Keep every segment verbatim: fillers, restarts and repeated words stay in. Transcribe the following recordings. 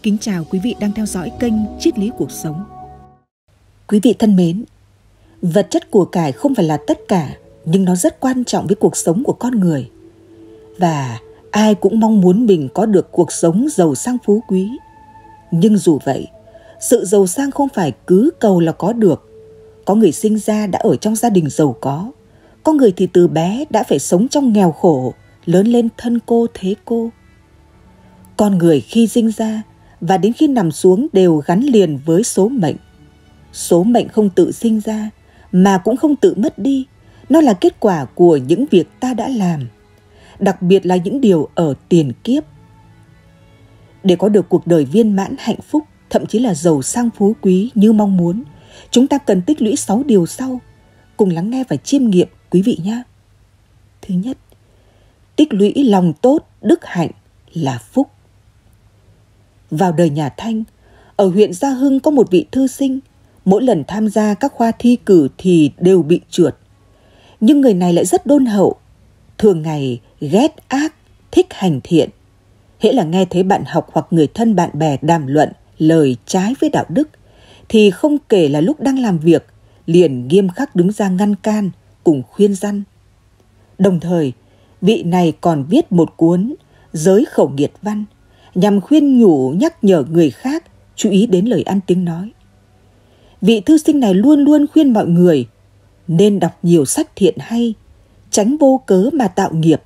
Kính chào quý vị đang theo dõi kênh Triết lý cuộc sống. Quý vị thân mến, vật chất của cải không phải là tất cả, nhưng nó rất quan trọng với cuộc sống của con người. Và ai cũng mong muốn mình có được cuộc sống giàu sang phú quý. Nhưng dù vậy, sự giàu sang không phải cứ cầu là có được. Có người sinh ra đã ở trong gia đình giàu có, có người thì từ bé đã phải sống trong nghèo khổ, lớn lên thân cô thế cô. Con người khi sinh ra và đến khi nằm xuống đều gắn liền với số mệnh. Số mệnh không tự sinh ra mà cũng không tự mất đi. Nó là kết quả của những việc ta đã làm, đặc biệt là những điều ở tiền kiếp. Để có được cuộc đời viên mãn hạnh phúc, thậm chí là giàu sang phú quý như mong muốn, chúng ta cần tích lũy sáu điều sau. Cùng lắng nghe và chiêm nghiệm quý vị nhé. Thứ nhất, tích lũy lòng tốt, đức hạnh là phúc. Vào đời nhà Thanh, ở huyện Gia Hưng có một vị thư sinh, mỗi lần tham gia các khoa thi cử thì đều bị trượt. Nhưng người này lại rất đôn hậu, thường ngày ghét ác, thích hành thiện. Hễ là nghe thấy bạn học hoặc người thân bạn bè đàm luận lời trái với đạo đức, thì không kể là lúc đang làm việc, liền nghiêm khắc đứng ra ngăn can, cùng khuyên răn. Đồng thời, vị này còn viết một cuốn Giới Khẩu Nghiệt Văn, nhằm khuyên nhủ nhắc nhở người khác chú ý đến lời ăn tiếng nói. Vị thư sinh này luôn luôn khuyên mọi người nên đọc nhiều sách thiện hay, tránh vô cớ mà tạo nghiệp.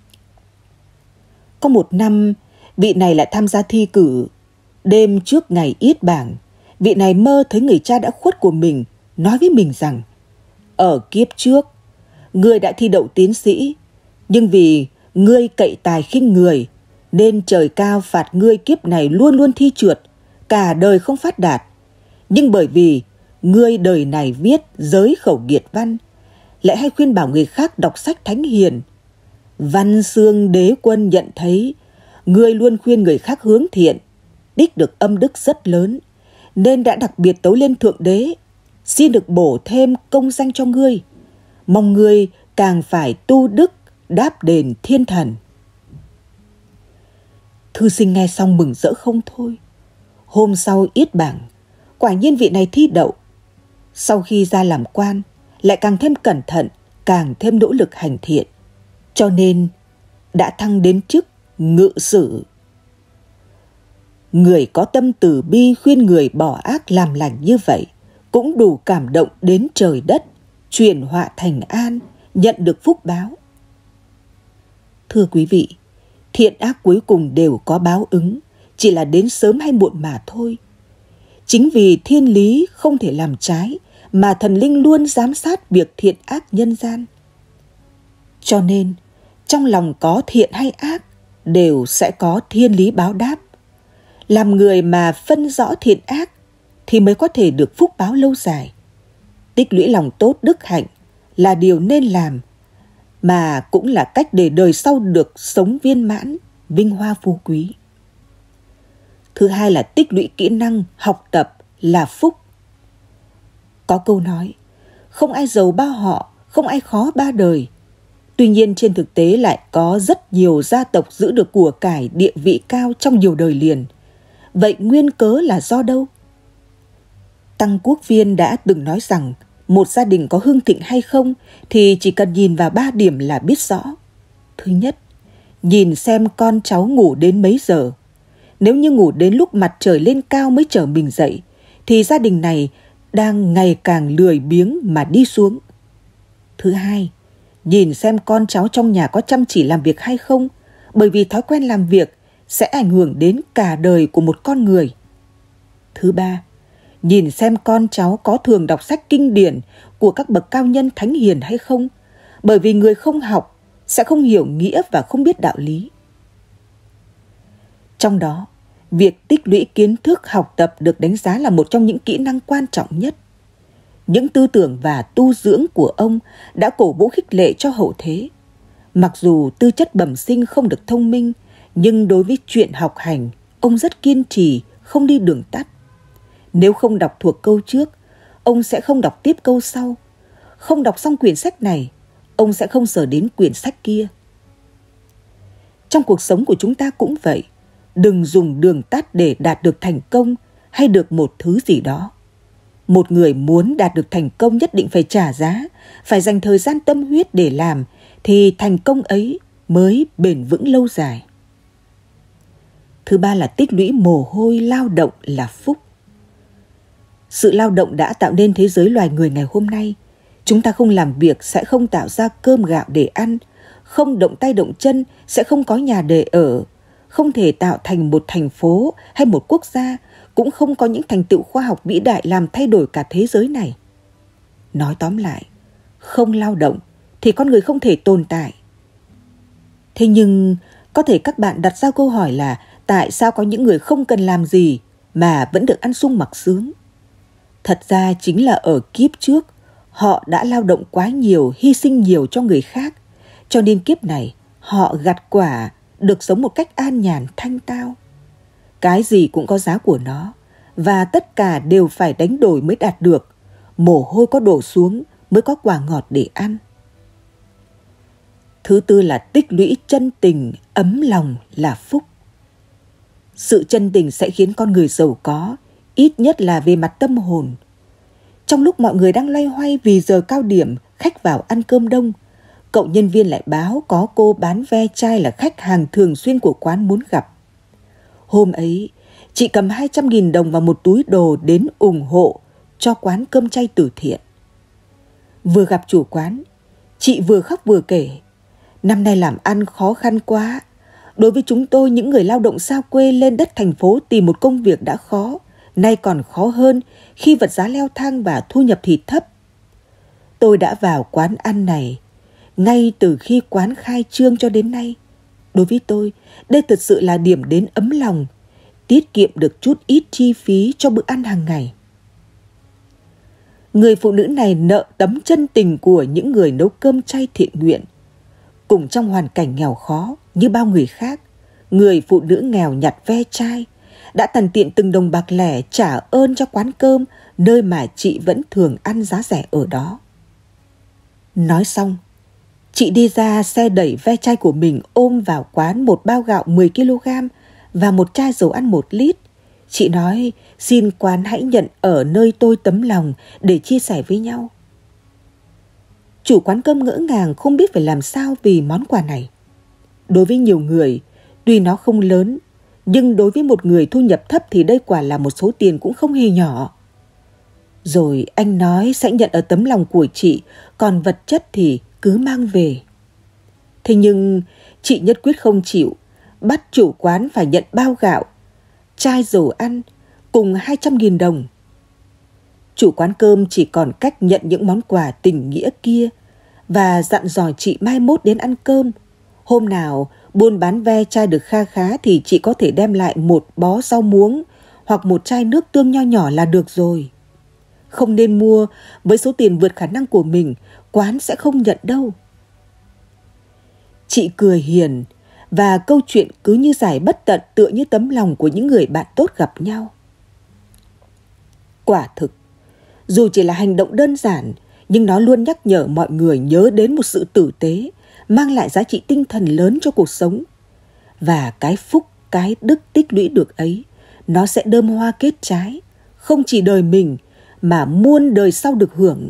Có một năm, vị này lại tham gia thi cử. Đêm trước ngày yết bảng, vị này mơ thấy người cha đã khuất của mình nói với mình rằng: ở kiếp trước, ngươi đã thi đậu tiến sĩ, nhưng vì ngươi cậy tài khinh người, nên trời cao phạt ngươi kiếp này luôn luôn thi trượt, cả đời không phát đạt. Nhưng bởi vì ngươi đời này viết Giới Khẩu Nghiệt Văn, lại hay khuyên bảo người khác đọc sách thánh hiền, Văn Xương Đế Quân nhận thấy ngươi luôn khuyên người khác hướng thiện, đích được âm đức rất lớn, nên đã đặc biệt tấu lên Thượng Đế, xin được bổ thêm công danh cho ngươi, mong ngươi càng phải tu đức đáp đền thiên thần. Thư sinh nghe xong mừng rỡ không thôi. Hôm sau yết bảng, quả nhiên vị này thi đậu. Sau khi ra làm quan, lại càng thêm cẩn thận, càng thêm nỗ lực hành thiện, cho nên đã thăng đến chức ngự sử. Người có tâm từ bi khuyên người bỏ ác làm lành như vậy cũng đủ cảm động đến trời đất, chuyển họa thành an, nhận được phúc báo. Thưa quý vị, thiện ác cuối cùng đều có báo ứng, chỉ là đến sớm hay muộn mà thôi. Chính vì thiên lý không thể làm trái, mà thần linh luôn giám sát việc thiện ác nhân gian. Cho nên, trong lòng có thiện hay ác, đều sẽ có thiên lý báo đáp. Làm người mà phân rõ thiện ác, thì mới có thể được phúc báo lâu dài. Tích lũy lòng tốt đức hạnh là điều nên làm, mà cũng là cách để đời sau được sống viên mãn, vinh hoa phú quý. Thứ hai là tích lũy kỹ năng học tập là phúc. Có câu nói, không ai giàu ba họ, không ai khó ba đời. Tuy nhiên trên thực tế lại có rất nhiều gia tộc giữ được của cải địa vị cao trong nhiều đời liền. Vậy nguyên cớ là do đâu? Tăng Quốc Viên đã từng nói rằng một gia đình có hưng thịnh hay không thì chỉ cần nhìn vào ba điểm là biết rõ. Thứ nhất, nhìn xem con cháu ngủ đến mấy giờ. Nếu như ngủ đến lúc mặt trời lên cao mới chở mình dậy, thì gia đình này đang ngày càng lười biếng mà đi xuống. Thứ hai, nhìn xem con cháu trong nhà có chăm chỉ làm việc hay không, bởi vì thói quen làm việc sẽ ảnh hưởng đến cả đời của một con người. Thứ ba, nhìn xem con cháu có thường đọc sách kinh điển của các bậc cao nhân thánh hiền hay không, bởi vì người không học sẽ không hiểu nghĩa và không biết đạo lý. Trong đó, việc tích lũy kiến thức học tập được đánh giá là một trong những kỹ năng quan trọng nhất. Những tư tưởng và tu dưỡng của ông đã cổ vũ khích lệ cho hậu thế. Mặc dù tư chất bẩm sinh không được thông minh, nhưng đối với chuyện học hành, ông rất kiên trì, không đi đường tắt. Nếu không đọc thuộc câu trước, ông sẽ không đọc tiếp câu sau. Không đọc xong quyển sách này, ông sẽ không sờ đến quyển sách kia. Trong cuộc sống của chúng ta cũng vậy. đừng dùng đường tắt để đạt được thành công hay được một thứ gì đó. Một người muốn đạt được thành công nhất định phải trả giá, phải dành thời gian tâm huyết để làm, thì thành công ấy mới bền vững lâu dài. Thứ ba là tích lũy mồ hôi lao động là phúc. Sự lao động đã tạo nên thế giới loài người ngày hôm nay. Chúng ta không làm việc sẽ không tạo ra cơm gạo để ăn, không động tay động chân sẽ không có nhà để ở, không thể tạo thành một thành phố hay một quốc gia, cũng không có những thành tựu khoa học vĩ đại làm thay đổi cả thế giới này. Nói tóm lại, không lao động thì con người không thể tồn tại. Thế nhưng có thể các bạn đặt ra câu hỏi là tại sao có những người không cần làm gì mà vẫn được ăn sung mặc sướng? Thật ra chính là ở kiếp trước, họ đã lao động quá nhiều, hy sinh nhiều cho người khác, cho nên kiếp này họ gặt quả, được sống một cách an nhàn thanh tao. Cái gì cũng có giá của nó, và tất cả đều phải đánh đổi mới đạt được. Mồ hôi có đổ xuống mới có quả ngọt để ăn. Thứ tư là tích lũy chân tình, ấm lòng là phúc. Sự chân tình sẽ khiến con người giàu có, ít nhất là về mặt tâm hồn. Trong lúc mọi người đang loay hoay vì giờ cao điểm, khách vào ăn cơm đông, cậu nhân viên lại báo có cô bán ve chai là khách hàng thường xuyên của quán muốn gặp. Hôm ấy, chị cầm hai trăm nghìn đồng và một túi đồ đến ủng hộ cho quán cơm chay từ thiện. Vừa gặp chủ quán, chị vừa khóc vừa kể, năm nay làm ăn khó khăn quá. Đối với chúng tôi, những người lao động xa quê lên đất thành phố tìm một công việc đã khó, nay còn khó hơn khi vật giá leo thang và thu nhập thì thấp. Tôi đã vào quán ăn này ngay từ khi quán khai trương cho đến nay. Đối với tôi, đây thực sự là điểm đến ấm lòng, tiết kiệm được chút ít chi phí cho bữa ăn hàng ngày. Người phụ nữ này nợ tấm chân tình của những người nấu cơm chay thiện nguyện. Cùng trong hoàn cảnh nghèo khó như bao người khác, người phụ nữ nghèo nhặt ve chai đã tằn tiện từng đồng bạc lẻ trả ơn cho quán cơm nơi mà chị vẫn thường ăn giá rẻ ở đó. Nói xong, chị đi ra xe đẩy ve chai của mình ôm vào quán một bao gạo mười ki lô gam và một chai dầu ăn một lít. Chị nói xin quán hãy nhận ở nơi tôi tấm lòng để chia sẻ với nhau. Chủ quán cơm ngỡ ngàng không biết phải làm sao vì món quà này. Đối với nhiều người, tuy nó không lớn, nhưng đối với một người thu nhập thấp thì đây quả là một số tiền cũng không hề nhỏ. Rồi anh nói sẽ nhận ở tấm lòng của chị, còn vật chất thì cứ mang về. Thế nhưng chị nhất quyết không chịu, bắt chủ quán phải nhận bao gạo, chai dầu ăn cùng hai trăm nghìn đồng. Chủ quán cơm chỉ còn cách nhận những món quà tình nghĩa kia và dặn dò chị mai mốt đến ăn cơm. Hôm nào buôn bán ve chai được kha khá thì chị có thể đem lại một bó rau muống hoặc một chai nước tương nho nhỏ là được rồi. Không nên mua với số tiền vượt khả năng của mình, quán sẽ không nhận đâu. Chị cười hiền và câu chuyện cứ như dài bất tận, tựa như tấm lòng của những người bạn tốt gặp nhau. Quả thực, dù chỉ là hành động đơn giản, nhưng nó luôn nhắc nhở mọi người nhớ đến một sự tử tế, mang lại giá trị tinh thần lớn cho cuộc sống. Và cái phúc, cái đức tích lũy được ấy, nó sẽ đơm hoa kết trái, không chỉ đời mình mà muôn đời sau được hưởng.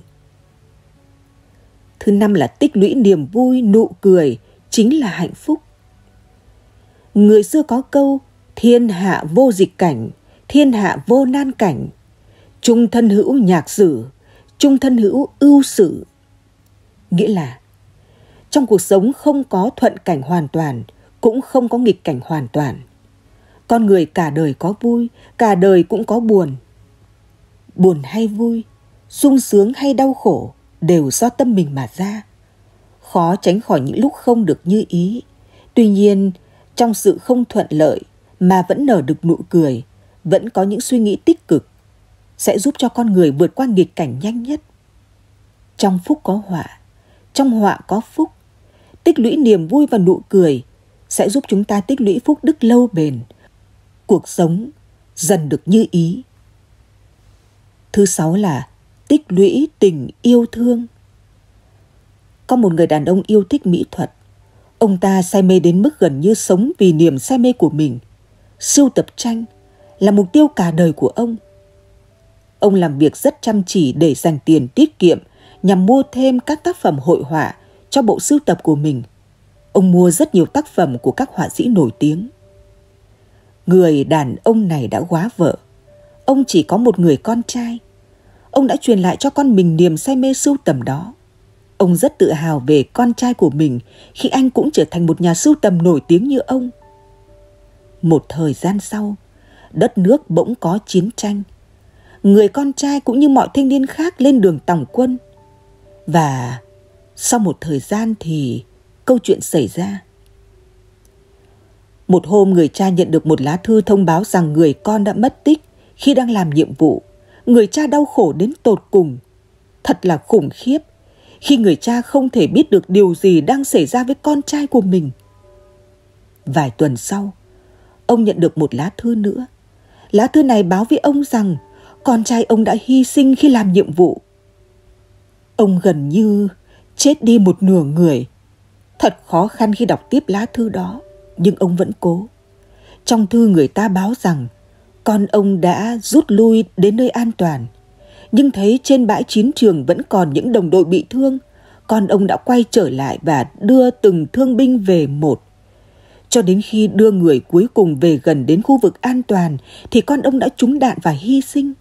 Thứ năm là tích lũy niềm vui, nụ cười chính là hạnh phúc. Người xưa có câu thiên hạ vô dịch cảnh, thiên hạ vô nan cảnh, chung thân hữu nhạc sử, chung thân hữu ưu sử. Nghĩa là trong cuộc sống không có thuận cảnh hoàn toàn, cũng không có nghịch cảnh hoàn toàn. Con người cả đời có vui, cả đời cũng có buồn. Buồn hay vui, sung sướng hay đau khổ đều do tâm mình mà ra. Khó tránh khỏi những lúc không được như ý. Tuy nhiên, trong sự không thuận lợi mà vẫn nở được nụ cười, vẫn có những suy nghĩ tích cực, sẽ giúp cho con người vượt qua nghịch cảnh nhanh nhất. Trong phúc có họa, trong họa có phúc. Tích lũy niềm vui và nụ cười sẽ giúp chúng ta tích lũy phúc đức lâu bền. Cuộc sống dần được như ý. Thứ sáu là tích lũy tình yêu thương. Có một người đàn ông yêu thích mỹ thuật. Ông ta say mê đến mức gần như sống vì niềm say mê của mình. sưu tập tranh là mục tiêu cả đời của ông. Ông làm việc rất chăm chỉ để dành tiền tiết kiệm nhằm mua thêm các tác phẩm hội họa cho bộ sưu tập của mình. Ông mua rất nhiều tác phẩm của các họa sĩ nổi tiếng. Người đàn ông này đã góa vợ. Ông chỉ có một người con trai. Ông đã truyền lại cho con mình niềm say mê sưu tầm đó. Ông rất tự hào về con trai của mình khi anh cũng trở thành một nhà sưu tầm nổi tiếng như ông. Một thời gian sau, đất nước bỗng có chiến tranh. Người con trai cũng như mọi thanh niên khác lên đường tòng quân. Và sau một thời gian thì câu chuyện xảy ra. Một hôm người cha nhận được một lá thư thông báo rằng người con đã mất tích khi đang làm nhiệm vụ. Người cha đau khổ đến tột cùng. Thật là khủng khiếp khi người cha không thể biết được điều gì đang xảy ra với con trai của mình. Vài tuần sau, ông nhận được một lá thư nữa. Lá thư này báo với ông rằng con trai ông đã hy sinh khi làm nhiệm vụ. Ông gần như chết đi một nửa người. Thật khó khăn khi đọc tiếp lá thư đó, nhưng ông vẫn cố. Trong thư người ta báo rằng con ông đã rút lui đến nơi an toàn, nhưng thấy trên bãi chiến trường vẫn còn những đồng đội bị thương. Con ông đã quay trở lại và đưa từng thương binh về một. Cho đến khi đưa người cuối cùng về gần đến khu vực an toàn thì con ông đã trúng đạn và hy sinh.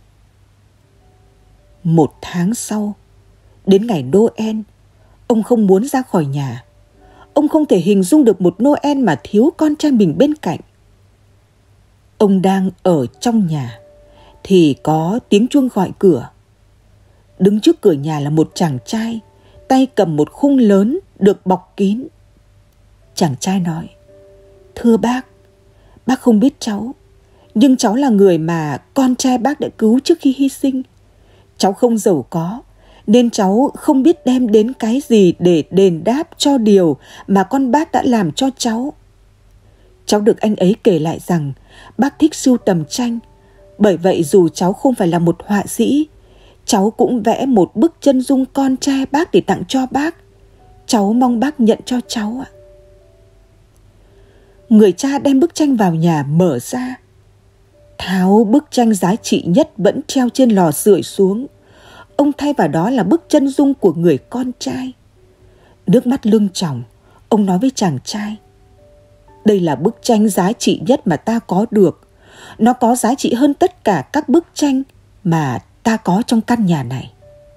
Một tháng sau, đến ngày Noel, ông không muốn ra khỏi nhà. Ông không thể hình dung được một Noel mà thiếu con trai mình bên cạnh. Ông đang ở trong nhà thì có tiếng chuông gọi cửa. Đứng trước cửa nhà là một chàng trai, tay cầm một khung lớn được bọc kín. Chàng trai nói: "Thưa bác, bác không biết cháu, nhưng cháu là người mà con trai bác đã cứu trước khi hy sinh. Cháu không giàu có, nên cháu không biết đem đến cái gì để đền đáp cho điều mà con bác đã làm cho cháu. Cháu được anh ấy kể lại rằng bác thích sưu tầm tranh, bởi vậy dù cháu không phải là một họa sĩ, cháu cũng vẽ một bức chân dung con trai bác để tặng cho bác. Cháu mong bác nhận cho cháu ạ." Người cha đem bức tranh vào nhà mở ra. Tháo bức tranh giá trị nhất vẫn treo trên lò sưởi xuống. Ông thay vào đó là bức chân dung của người con trai. Nước mắt lưng tròng, ông nói với chàng trai: "Đây là bức tranh giá trị nhất mà ta có được. Nó có giá trị hơn tất cả các bức tranh mà ta có trong căn nhà này."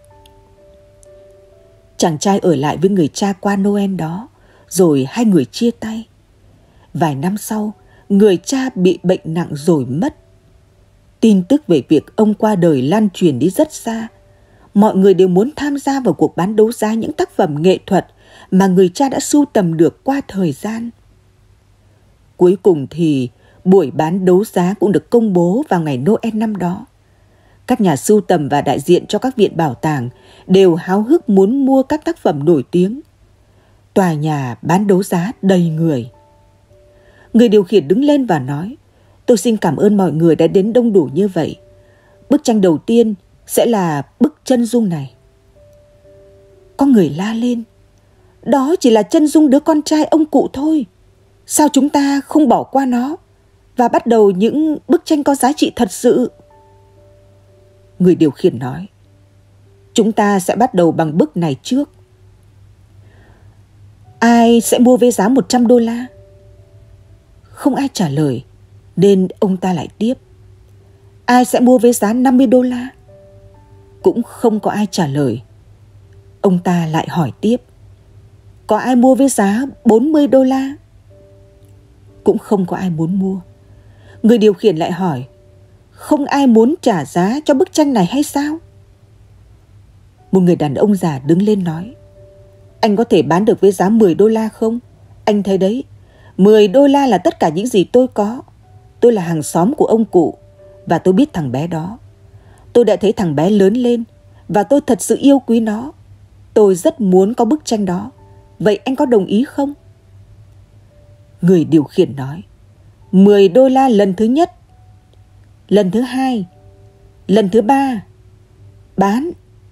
Chàng trai ở lại với người cha qua Noel đó, rồi hai người chia tay. Vài năm sau, người cha bị bệnh nặng rồi mất. Tin tức về việc ông qua đời lan truyền đi rất xa. Mọi người đều muốn tham gia vào cuộc bán đấu giá những tác phẩm nghệ thuật mà người cha đã sưu tầm được qua thời gian. Cuối cùng thì buổi bán đấu giá cũng được công bố vào ngày Noel năm đó. Các nhà sưu tầm và đại diện cho các viện bảo tàng đều háo hức muốn mua các tác phẩm nổi tiếng. Tòa nhà bán đấu giá đầy người. Người điều khiển đứng lên và nói: "Tôi xin cảm ơn mọi người đã đến đông đủ như vậy. Bức tranh đầu tiên sẽ là bức chân dung này." Có người la lên: "Đó chỉ là chân dung đứa con trai ông cụ thôi. Sao chúng ta không bỏ qua nó và bắt đầu những bức tranh có giá trị thật sự?" Người điều khiển nói: "Chúng ta sẽ bắt đầu bằng bức này trước. Ai sẽ mua với giá một trăm đô la? Không ai trả lời, nên ông ta lại tiếp: "Ai sẽ mua với giá năm mươi đô la? Cũng không có ai trả lời. Ông ta lại hỏi tiếp: "Có ai mua với giá bốn mươi đô la? Cũng không có ai muốn mua. Người điều khiển lại hỏi: "Không ai muốn trả giá cho bức tranh này hay sao?" Một người đàn ông già đứng lên nói: "Anh có thể bán được với giá mười đô la không? Anh thấy đấy, mười đô la là tất cả những gì tôi có. Tôi là hàng xóm của ông cụ và tôi biết thằng bé đó. Tôi đã thấy thằng bé lớn lên và tôi thật sự yêu quý nó. Tôi rất muốn có bức tranh đó. Vậy anh có đồng ý không?" Người điều khiển nói: mười đô la lần thứ nhất, lần thứ hai, lần thứ ba. Bán.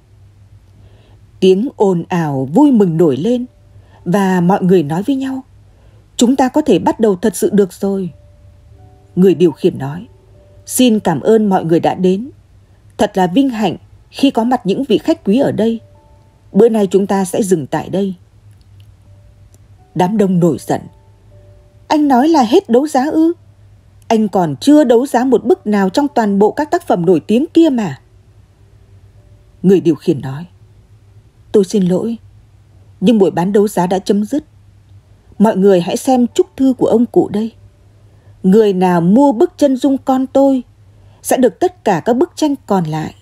Tiếng ồn ào vui mừng nổi lên và mọi người nói với nhau: "Chúng ta có thể bắt đầu thật sự được rồi." Người điều khiển nói: Xin cảm ơn mọi người đã đến. Thật là vinh hạnh khi có mặt những vị khách quý ở đây. Bữa nay chúng ta sẽ dừng tại đây. Đám đông nổi giận. Anh nói là hết đấu giá ư? Anh còn chưa đấu giá một bức nào trong toàn bộ các tác phẩm nổi tiếng kia mà. Người điều khiển nói: Tôi xin lỗi, nhưng buổi bán đấu giá đã chấm dứt. Mọi người hãy xem chúc thư của ông cụ đây. Người nào mua bức chân dung con tôi sẽ được tất cả các bức tranh còn lại.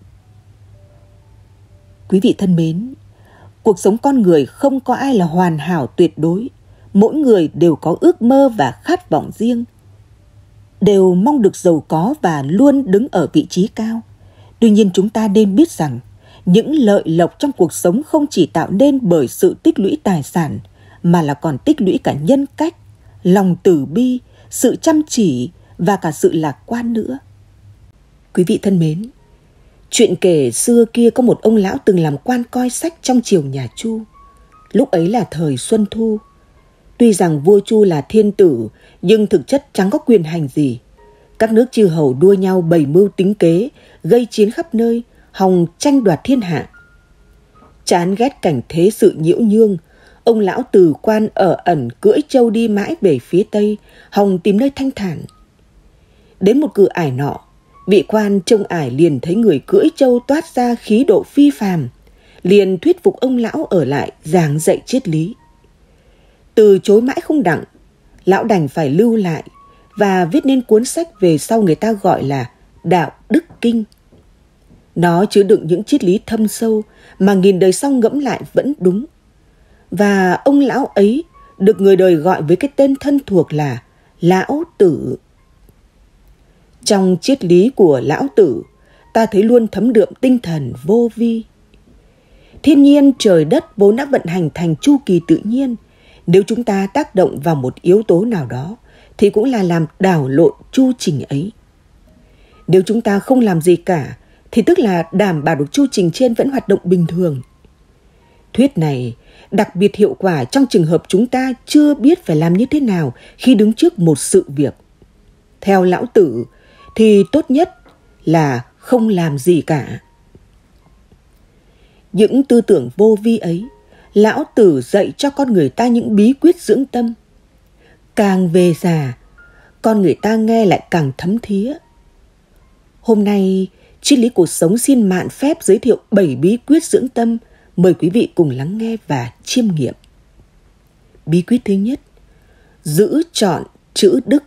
Quý vị thân mến, cuộc sống con người không có ai là hoàn hảo tuyệt đối. Mỗi người đều có ước mơ và khát vọng riêng, đều mong được giàu có và luôn đứng ở vị trí cao. Tuy nhiên chúng ta nên biết rằng những lợi lộc trong cuộc sống không chỉ tạo nên bởi sự tích lũy tài sản, mà là còn tích lũy cả nhân cách, lòng từ bi, sự chăm chỉ và cả sự lạc quan nữa. Quý vị thân mến, chuyện kể xưa kia có một ông lão từng làm quan coi sách trong triều nhà Chu. Lúc ấy là thời Xuân Thu. Tuy rằng vua Chu là thiên tử, nhưng thực chất chẳng có quyền hành gì. Các nước chư hầu đua nhau bày mưu tính kế, gây chiến khắp nơi, hòng tranh đoạt thiên hạ. Chán ghét cảnh thế sự nhiễu nhương, ông lão từ quan ở ẩn cưỡi trâu đi mãi về phía tây, hòng tìm nơi thanh thản. Đến một cửa ải nọ, vị quan trông ải liền thấy người cưỡi trâu toát ra khí độ phi phàm, liền thuyết phục ông lão ở lại giảng dạy triết lý. Từ chối mãi không đặng, lão đành phải lưu lại và viết nên cuốn sách về sau người ta gọi là Đạo Đức Kinh. Nó chứa đựng những triết lý thâm sâu mà nghìn đời sau ngẫm lại vẫn đúng. Và ông lão ấy được người đời gọi với cái tên thân thuộc là Lão Tử. Trong triết lý của Lão Tử, ta thấy luôn thấm đượm tinh thần vô vi. Thiên nhiên trời đất vốn đã vận hành thành chu kỳ tự nhiên. Nếu chúng ta tác động vào một yếu tố nào đó, thì cũng là làm đảo lộn chu trình ấy. Nếu chúng ta không làm gì cả, thì tức là đảm bảo được chu trình trên vẫn hoạt động bình thường. Thuyết này đặc biệt hiệu quả trong trường hợp chúng ta chưa biết phải làm như thế nào khi đứng trước một sự việc. Theo Lão Tử thì tốt nhất là không làm gì cả. Những tư tưởng vô vi ấy, Lão Tử dạy cho con người ta những bí quyết dưỡng tâm. Càng về già, con người ta nghe lại càng thấm thía. Hôm nay, triết lý cuộc sống xin mạn phép giới thiệu bảy bí quyết dưỡng tâm. Mời quý vị cùng lắng nghe và chiêm nghiệm. Bí quyết thứ nhất: giữ chọn chữ đức.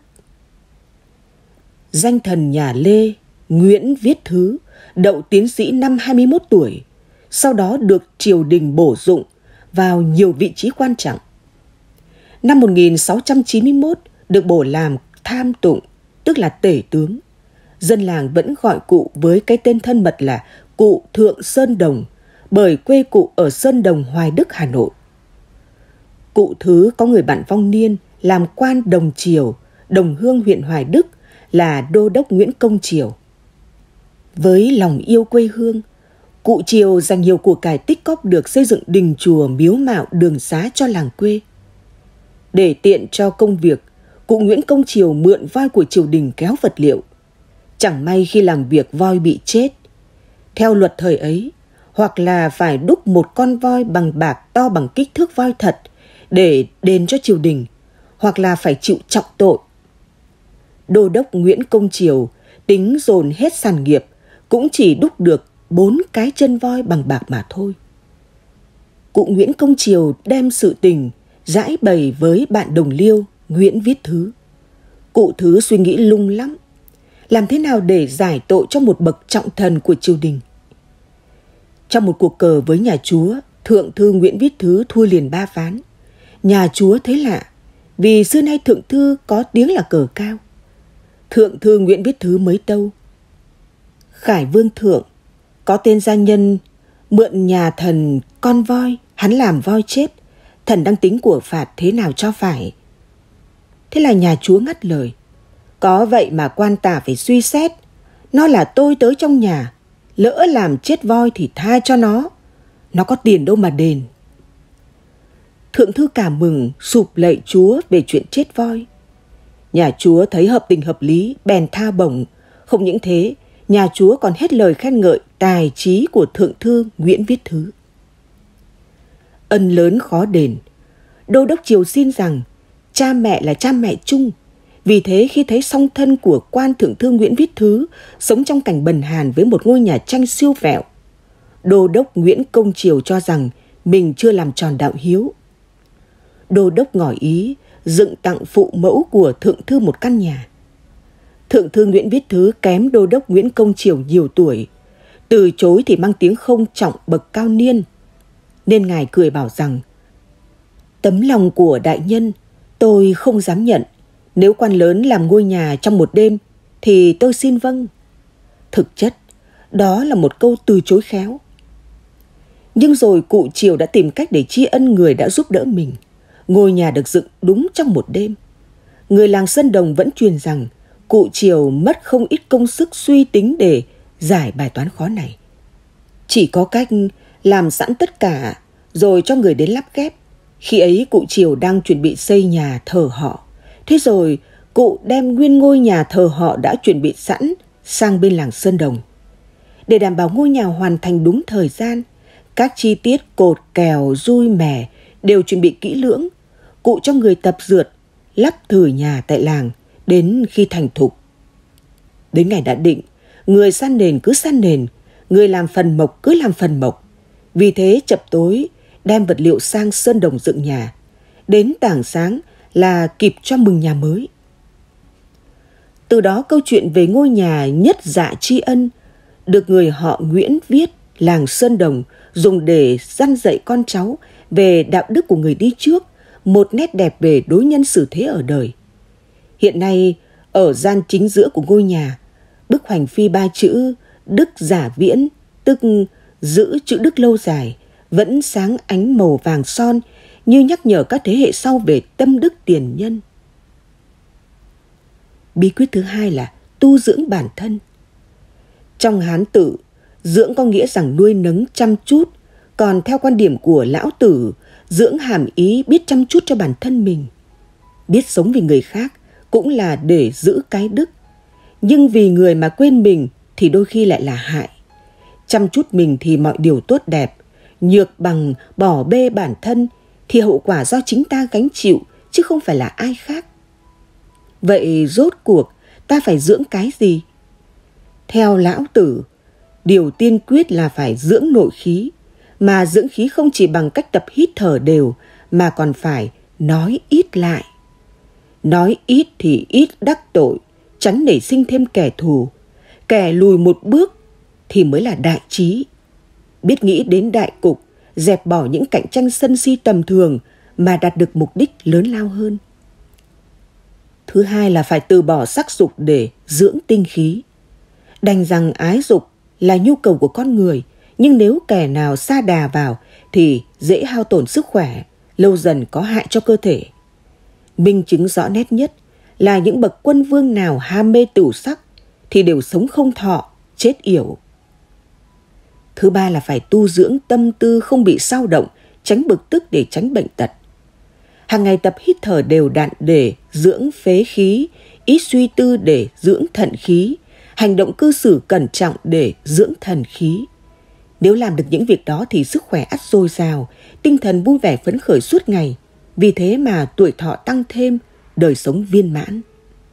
Danh thần nhà Lê, Nguyễn Viết Thứ, đậu tiến sĩ năm hai mươi mốt tuổi, sau đó được triều đình bổ dụng vào nhiều vị trí quan trọng. Năm một nghìn sáu trăm chín mươi mốt được bổ làm tham tụng, tức là tể tướng. Dân làng vẫn gọi cụ với cái tên thân mật là cụ Thượng Sơn Đồng, bởi quê cụ ở Sơn Đồng, Hoài Đức, Hà Nội. Cụ Thứ có người bạn vong niên làm quan đồng triều, đồng hương huyện Hoài Đức, là đô đốc Nguyễn Công Triều. Với lòng yêu quê hương, cụ Triều dành nhiều của cải tích cóp được xây dựng đình chùa, miếu mạo, đường xá cho làng quê. Để tiện cho công việc, cụ Nguyễn Công Triều mượn voi của triều đình kéo vật liệu. Chẳng may khi làm việc voi bị chết. Theo luật thời ấy, hoặc là phải đúc một con voi bằng bạc to bằng kích thước voi thật để đền cho triều đình, hoặc là phải chịu trọng tội. Đô đốc Nguyễn Công Triều tính dồn hết sản nghiệp cũng chỉ đúc được bốn cái chân voi bằng bạc mà thôi. Cụ Nguyễn Công Triều đem sự tình giải bày với bạn đồng liêu Nguyễn Viết Thứ. Cụ Thứ suy nghĩ lung lắm, làm thế nào để giải tội cho một bậc trọng thần của triều đình. Trong một cuộc cờ với nhà chúa, thượng thư Nguyễn Viết Thứ thua liền ba ván. Nhà chúa thấy lạ, vì xưa nay thượng thư có tiếng là cờ cao. Thượng thư Nguyễn Viết Thứ mới tâu: Khải Vương thượng, có tên gia nhân mượn nhà thần con voi, hắn làm voi chết, thần đang tính của phạt thế nào cho phải. Thế là nhà chúa ngắt lời: Có vậy mà quan tả phải suy xét, nó là tôi tới trong nhà, lỡ làm chết voi thì tha cho nó, nó có tiền đâu mà đền. Thượng thư cảm mừng, sụp lạy chúa về chuyện chết voi. Nhà Chúa thấy hợp tình hợp lý, bèn tha bổng. Không những thế, nhà Chúa còn hết lời khen ngợi tài trí của thượng thư Nguyễn Viết Thứ. Ân lớn khó đền. Đô đốc triều xin rằng cha mẹ là cha mẹ chung. Vì thế khi thấy song thân của quan thượng thư Nguyễn Viết Thứ sống trong cảnh bần hàn với một ngôi nhà tranh siêu vẹo, đô đốc Nguyễn Công Triều cho rằng mình chưa làm tròn đạo hiếu. Đô đốc ngỏ ý dựng tặng phụ mẫu của thượng thư một căn nhà. Thượng thư Nguyễn Viết Thứ kém đô đốc Nguyễn Công Triều nhiều tuổi, từ chối thì mang tiếng không trọng bậc cao niên, nên ngài cười bảo rằng: tấm lòng của đại nhân tôi không dám nhận. Nếu quan lớn làm ngôi nhà trong một đêm thì tôi xin vâng. Thực chất đó là một câu từ chối khéo. Nhưng rồi cụ Triều đã tìm cách để tri ân người đã giúp đỡ mình. Ngôi nhà được dựng đúng trong một đêm. Người làng Sơn Đồng vẫn truyền rằng cụ Triều mất không ít công sức suy tính để giải bài toán khó này. Chỉ có cách làm sẵn tất cả rồi cho người đến lắp ghép. Khi ấy cụ Triều đang chuẩn bị xây nhà thờ họ. Thế rồi cụ đem nguyên ngôi nhà thờ họ đã chuẩn bị sẵn sang bên làng Sơn Đồng. Để đảm bảo ngôi nhà hoàn thành đúng thời gian, các chi tiết cột, kèo, dui, mẻ đều chuẩn bị kỹ lưỡng. Cụ cho người tập dượt, lắp thử nhà tại làng đến khi thành thục. Đến ngày đã định, người san nền cứ san nền, người làm phần mộc cứ làm phần mộc. Vì thế chập tối đem vật liệu sang Sơn Đồng dựng nhà. Đến tảng sáng là kịp cho mừng nhà mới. Từ đó câu chuyện về ngôi nhà nhất dạ tri ân được người họ Nguyễn viết làng Sơn Đồng dùng để răn dạy con cháu về đạo đức của người đi trước, một nét đẹp về đối nhân xử thế ở đời. Hiện nay, ở gian chính giữa của ngôi nhà, bức hoành phi ba chữ Đức Giả Viễn, tức giữ chữ đức lâu dài, vẫn sáng ánh màu vàng son như nhắc nhở các thế hệ sau về tâm đức tiền nhân. Bí quyết thứ hai là tu dưỡng bản thân. Trong Hán tự, dưỡng có nghĩa rằng nuôi nấng chăm chút, còn theo quan điểm của Lão Tử, dưỡng hàm ý biết chăm chút cho bản thân mình. Biết sống vì người khác cũng là để giữ cái đức, nhưng vì người mà quên mình thì đôi khi lại là hại. Chăm chút mình thì mọi điều tốt đẹp, nhược bằng bỏ bê bản thân thì hậu quả do chính ta gánh chịu chứ không phải là ai khác. Vậy rốt cuộc ta phải dưỡng cái gì? Theo Lão Tử, điều tiên quyết là phải dưỡng nội khí, mà dưỡng khí không chỉ bằng cách tập hít thở đều mà còn phải nói ít lại. Nói ít thì ít đắc tội, tránh nảy sinh thêm kẻ thù. Kẻ lùi một bước thì mới là đại trí. Biết nghĩ đến đại cục, dẹp bỏ những cạnh tranh sân si tầm thường mà đạt được mục đích lớn lao hơn. Thứ hai là phải từ bỏ sắc dục để dưỡng tinh khí. Đành rằng ái dục là nhu cầu của con người, nhưng nếu kẻ nào sa đà vào thì dễ hao tổn sức khỏe, lâu dần có hại cho cơ thể. Minh chứng rõ nét nhất là những bậc quân vương nào ham mê tửu sắc thì đều sống không thọ, chết yểu. Thứ ba là phải tu dưỡng tâm tư không bị xao động, tránh bực tức để tránh bệnh tật. Hàng ngày tập hít thở đều đặn để dưỡng phế khí, ít suy tư để dưỡng thận khí, hành động cư xử cẩn trọng để dưỡng thần khí. Nếu làm được những việc đó thì sức khỏe ắt dồi dào, tinh thần vui vẻ phấn khởi suốt ngày. Vì thế mà tuổi thọ tăng thêm, đời sống viên mãn.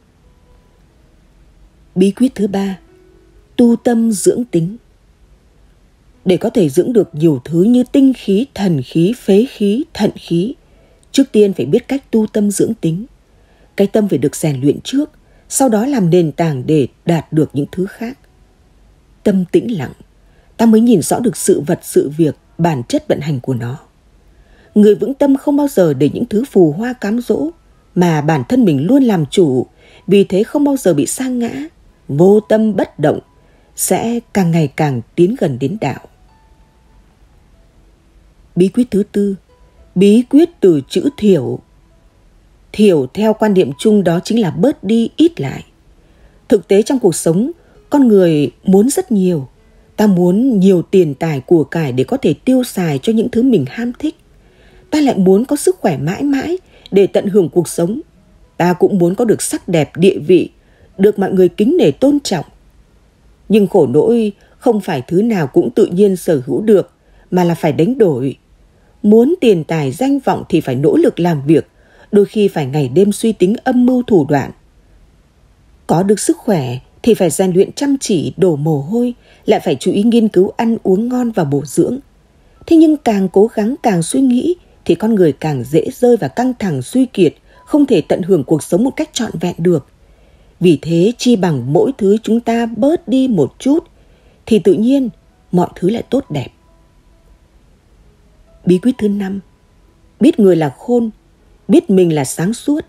Bí quyết thứ ba, tu tâm dưỡng tính. Để có thể dưỡng được nhiều thứ như tinh khí, thần khí, phế khí, thận khí, trước tiên phải biết cách tu tâm dưỡng tính. Cái tâm phải được rèn luyện trước, sau đó làm nền tảng để đạt được những thứ khác. Tâm tĩnh lặng, ta mới nhìn rõ được sự vật, sự việc, bản chất vận hành của nó. Người vững tâm không bao giờ để những thứ phù hoa cám dỗ, mà bản thân mình luôn làm chủ, vì thế không bao giờ bị sa ngã, vô tâm bất động, sẽ càng ngày càng tiến gần đến đạo. Bí quyết thứ tư, bí quyết từ chữ thiểu. Thiểu theo quan điểm chung đó chính là bớt đi, ít lại. Thực tế trong cuộc sống, con người muốn rất nhiều. Ta muốn nhiều tiền tài của cải để có thể tiêu xài cho những thứ mình ham thích. Ta lại muốn có sức khỏe mãi mãi để tận hưởng cuộc sống. Ta cũng muốn có được sắc đẹp địa vị, được mọi người kính nể tôn trọng. Nhưng khổ nỗi không phải thứ nào cũng tự nhiên sở hữu được, mà là phải đánh đổi. Muốn tiền tài danh vọng thì phải nỗ lực làm việc, đôi khi phải ngày đêm suy tính âm mưu thủ đoạn. Có được sức khỏe thì phải rèn luyện chăm chỉ, đổ mồ hôi, lại phải chú ý nghiên cứu ăn uống ngon và bổ dưỡng. Thế nhưng càng cố gắng càng suy nghĩ thì con người càng dễ rơi vào căng thẳng suy kiệt, không thể tận hưởng cuộc sống một cách trọn vẹn được. Vì thế chi bằng mỗi thứ chúng ta bớt đi một chút thì tự nhiên mọi thứ lại tốt đẹp. Bí quyết thứ năm, biết người là khôn, biết mình là sáng suốt.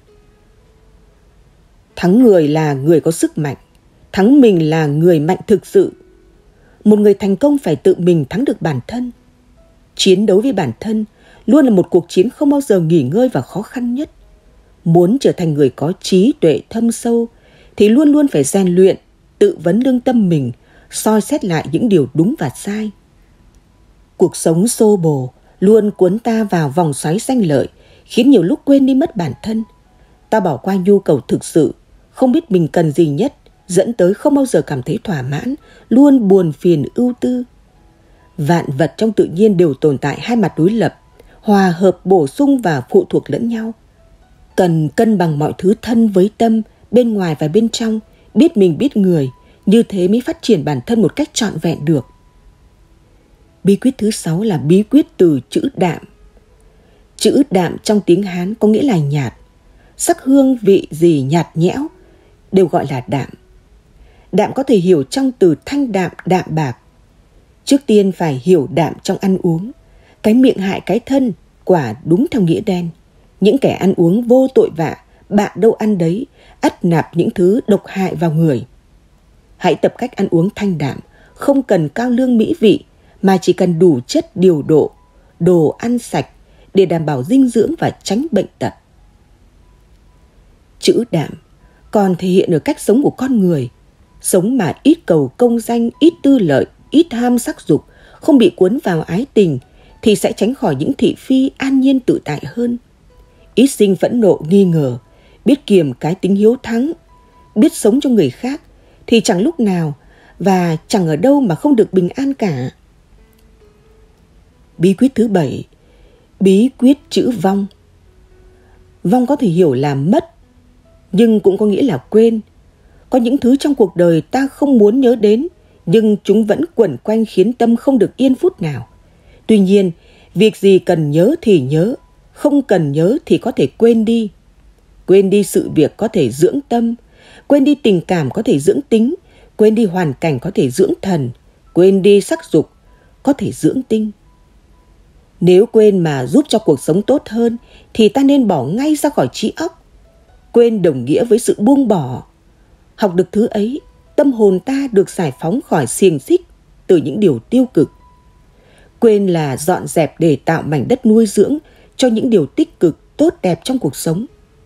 Thắng người là người có sức mạnh, thắng mình là người mạnh thực sự. Một người thành công phải tự mình thắng được bản thân. Chiến đấu với bản thân luôn là một cuộc chiến không bao giờ nghỉ ngơi và khó khăn nhất. Muốn trở thành người có trí tuệ thâm sâu thì luôn luôn phải rèn luyện, tự vấn lương tâm mình, soi xét lại những điều đúng và sai. Cuộc sống xô bồ luôn cuốn ta vào vòng xoáy sanh lợi, khiến nhiều lúc quên đi mất bản thân. Ta bỏ qua nhu cầu thực sự, không biết mình cần gì nhất, dẫn tới không bao giờ cảm thấy thỏa mãn, luôn buồn phiền ưu tư. Vạn vật trong tự nhiên đều tồn tại hai mặt đối lập, hòa hợp bổ sung và phụ thuộc lẫn nhau. Cần cân bằng mọi thứ thân với tâm, bên ngoài và bên trong, biết mình biết người, như thế mới phát triển bản thân một cách trọn vẹn được. Bí quyết thứ sáu là bí quyết từ chữ đạm. Chữ đạm trong tiếng Hán có nghĩa là nhạt. Sắc hương vị gì nhạt nhẽo đều gọi là đạm. Đạm có thể hiểu trong từ thanh đạm, đạm bạc. Trước tiên phải hiểu đạm trong ăn uống. Cái miệng hại cái thân, quả đúng theo nghĩa đen. Những kẻ ăn uống vô tội vạ, bạ đâu ăn đấy, ắt nạp những thứ độc hại vào người. Hãy tập cách ăn uống thanh đạm, không cần cao lương mỹ vị, mà chỉ cần đủ chất điều độ, đồ ăn sạch để đảm bảo dinh dưỡng và tránh bệnh tật. Chữ đạm còn thể hiện ở cách sống của con người. Sống mà ít cầu công danh, ít tư lợi, ít ham sắc dục, không bị cuốn vào ái tình, thì sẽ tránh khỏi những thị phi, an nhiên tự tại hơn. Ít sinh phẫn nộ nghi ngờ, biết kiềm cái tính hiếu thắng, biết sống cho người khác, thì chẳng lúc nào và chẳng ở đâu mà không được bình an cả. Bí quyết thứ bảy, bí quyết chữ vong. Vong có thể hiểu là mất, nhưng cũng có nghĩa là quên. Có những thứ trong cuộc đời ta không muốn nhớ đến, nhưng chúng vẫn quẩn quanh khiến tâm không được yên phút nào. Tuy nhiên, việc gì cần nhớ thì nhớ, không cần nhớ thì có thể quên đi. Quên đi sự việc có thể dưỡng tâm, quên đi tình cảm có thể dưỡng tính, quên đi hoàn cảnh có thể dưỡng thần, quên đi sắc dục có thể dưỡng tinh. Nếu quên mà giúp cho cuộc sống tốt hơn thì ta nên bỏ ngay ra khỏi trí óc. Quên đồng nghĩa với sự buông bỏ. Học được thứ ấy, tâm hồn ta được giải phóng khỏi xiềng xích từ những điều tiêu cực. Quên là dọn dẹp để tạo mảnh đất nuôi dưỡng cho những điều tích cực, tốt đẹp trong cuộc sống.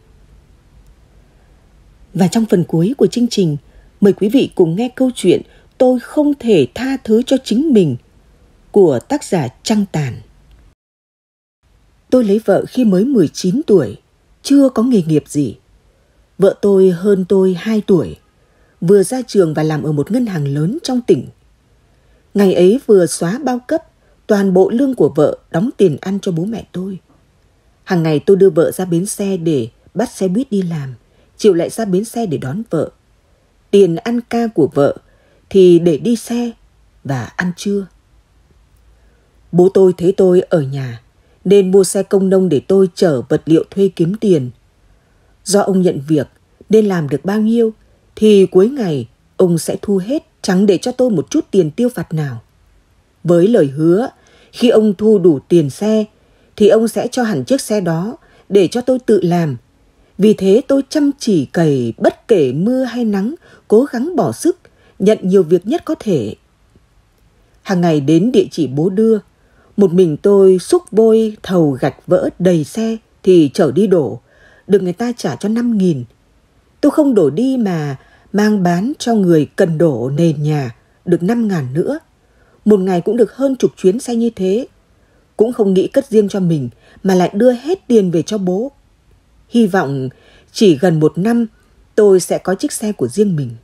Và trong phần cuối của chương trình, mời quý vị cùng nghe câu chuyện Tôi không thể tha thứ cho chính mình của tác giả Trăng Tàn. Tôi lấy vợ khi mới mười chín tuổi, chưa có nghề nghiệp gì. Vợ tôi hơn tôi hai tuổi, vừa ra trường và làm ở một ngân hàng lớn trong tỉnh. Ngày ấy vừa xóa bao cấp, toàn bộ lương của vợ đóng tiền ăn cho bố mẹ tôi. Hàng ngày tôi đưa vợ ra bến xe để bắt xe buýt đi làm, chiều lại ra bến xe để đón vợ. Tiền ăn ca của vợ thì để đi xe và ăn trưa. Bố tôi thấy tôi ở nhà nên mua xe công nông để tôi chở vật liệu thuê kiếm tiền. Do ông nhận việc nên làm được bao nhiêu thì cuối ngày ông sẽ thu hết, chẳng để cho tôi một chút tiền tiêu vặt nào. Với lời hứa, khi ông thu đủ tiền xe thì ông sẽ cho hẳn chiếc xe đó để cho tôi tự làm. Vì thế tôi chăm chỉ cày bất kể mưa hay nắng, cố gắng bỏ sức, nhận nhiều việc nhất có thể. Hàng ngày đến địa chỉ bố đưa, một mình tôi xúc vôi thầu gạch vỡ đầy xe thì chở đi đổ, được người ta trả cho năm nghìn. Tôi không đổ đi mà mang bán cho người cần đổ nền nhà, được năm ngàn nữa. Một ngày cũng được hơn chục chuyến xe như thế. Cũng không nghĩ cất riêng cho mình mà lại đưa hết tiền về cho bố. Hy vọng chỉ gần một năm tôi sẽ có chiếc xe của riêng mình.